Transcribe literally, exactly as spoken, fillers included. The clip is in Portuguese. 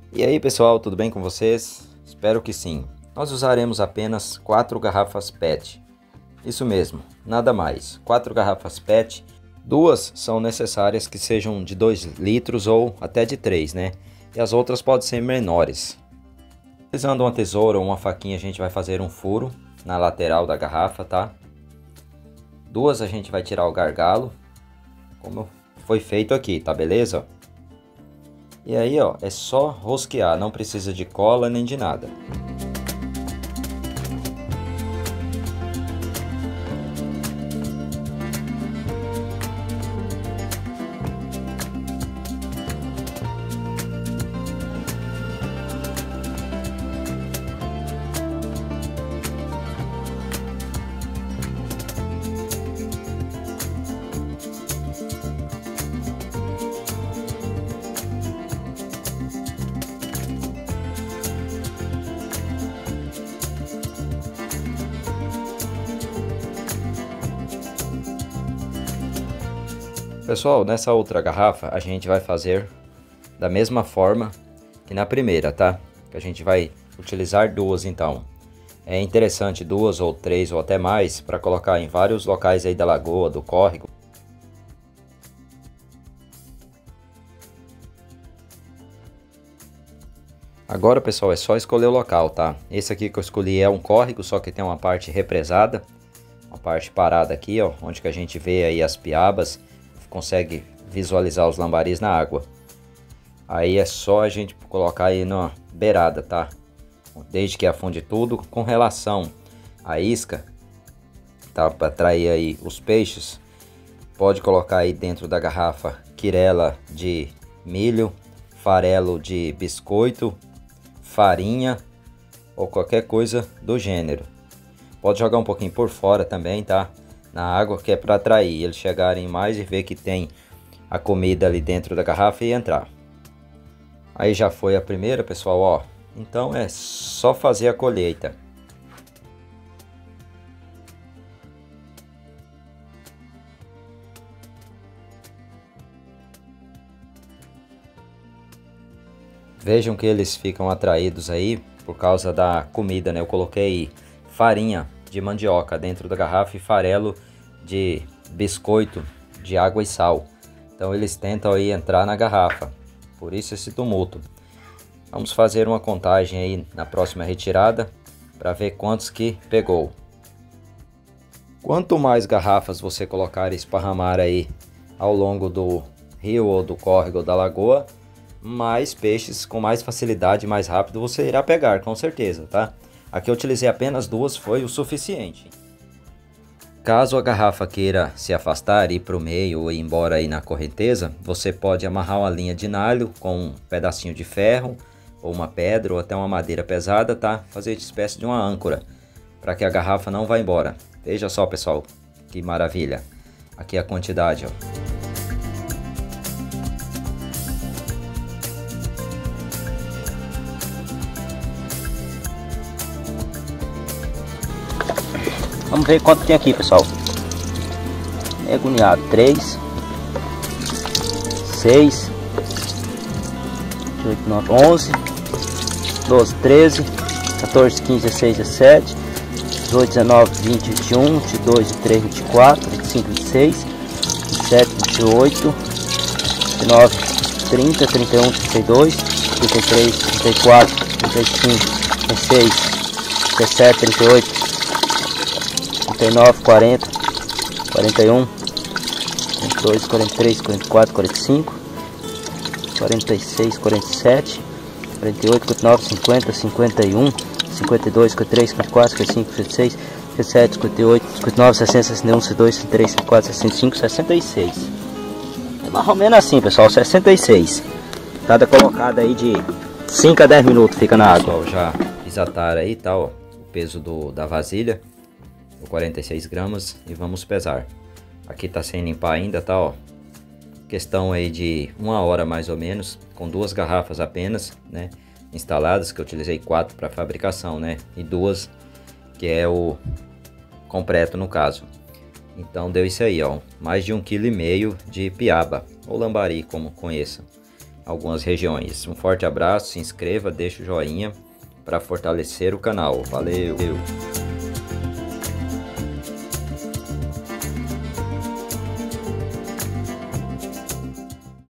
E aí pessoal, tudo bem com vocês? Espero que sim. Nós usaremos apenas quatro garrafas P E T. Isso mesmo, nada mais. Quatro garrafas P E T. Duas são necessárias que sejam de dois litros ou até de três, né? E as outras podem ser menores. Utilizando uma tesoura ou uma faquinha, a gente vai fazer um furo na lateral da garrafa, tá? Duas a gente vai tirar o gargalo, como foi feito aqui, tá beleza? E aí, ó, é só rosquear, não precisa de cola nem de nada. Pessoal, nessa outra garrafa a gente vai fazer da mesma forma que na primeira, tá? Que a gente vai utilizar duas então. É interessante duas ou três ou até mais para colocar em vários locais aí da lagoa, do córrego. Agora, pessoal, é só escolher o local, tá? Esse aqui que eu escolhi é um córrego, só que tem uma parte represada, uma parte parada aqui, ó, onde que a gente vê aí as piabas, consegue visualizar os lambaris na água. Aí é só a gente colocar aí na beirada, tá? Desde que afunde tudo. Com relação à isca, tá? Para atrair aí os peixes, pode colocar aí dentro da garrafa quirela de milho, farelo de biscoito, farinha ou qualquer coisa do gênero. Pode jogar um pouquinho por fora também, tá? Na água, que é para atrair eles chegarem mais e ver que tem a comida ali dentro da garrafa e entrar. Aí já foi a primeira, pessoal, ó. Então é só fazer a colheita. Vejam que eles ficam atraídos aí por causa da comida, né? Eu coloquei farinha de mandioca dentro da garrafa e farelo de biscoito de água e sal. Então eles tentam aí entrar na garrafa, por isso esse tumulto. Vamos fazer uma contagem aí na próxima retirada para ver quantos que pegou. Quanto mais garrafas você colocar e esparramar aí ao longo do rio ou do córrego ou da lagoa, mais peixes com mais facilidade, mais rápido você irá pegar, com certeza, tá? Aqui eu utilizei apenas duas, foi o suficiente. Caso a garrafa queira se afastar, ir para o meio ou ir embora aí na correnteza, você pode amarrar uma linha de nalho com um pedacinho de ferro, ou uma pedra, ou até uma madeira pesada, tá? Fazer uma espécie de uma âncora, para que a garrafa não vá embora. Veja só, pessoal, que maravilha. Aqui é a quantidade, ó. Vamos ver quanto tem aqui, pessoal. É agoniado. três, seis, oito, nove, onze, doze, treze, quatorze, quinze, dezesseis, dezessete, dezoito, dezenove, vinte, vinte e um, vinte e dois, vinte e três, vinte e quatro, vinte e cinco, vinte e seis, vinte e sete, vinte e oito, vinte e nove, trinta, trinta e um, trinta e dois, trinta e três, trinta e quatro, trinta e cinco, trinta e seis, trinta e sete, trinta e oito, trinta e nove, quarenta, quarenta e um, quarenta e dois, quarenta e três, quarenta e quatro, quarenta e cinco, quarenta e seis, quarenta e sete, quarenta e oito, quarenta e nove, cinquenta, cinquenta e um, cinquenta e dois, cinquenta e três, cinquenta e quatro, cinquenta e cinco, cinquenta e seis, cinquenta e sete, cinquenta e oito, cinquenta e nove, sessenta, sessenta e um, sessenta e dois, sessenta e três, sessenta e quatro, sessenta e cinco, sessenta e seis. É mais ou menos assim, pessoal, sessenta e seis. Cada colocada aí de cinco a dez minutos fica na água. Pessoal, já desataram aí, tá, ó, o peso do, da vasilha. quarenta e seis gramas e vamos pesar. Aqui tá sem limpar ainda, tá, ó. Questão aí de uma hora mais ou menos, com duas garrafas apenas, né, instaladas, que eu utilizei quatro para fabricação, né, e duas que é o completo no caso. Então deu isso aí, ó, mais de um quilo e meio de piaba ou lambari, como conheçam. algumas regiões. Um forte abraço, se inscreva, deixa o joinha para fortalecer o canal. Valeu!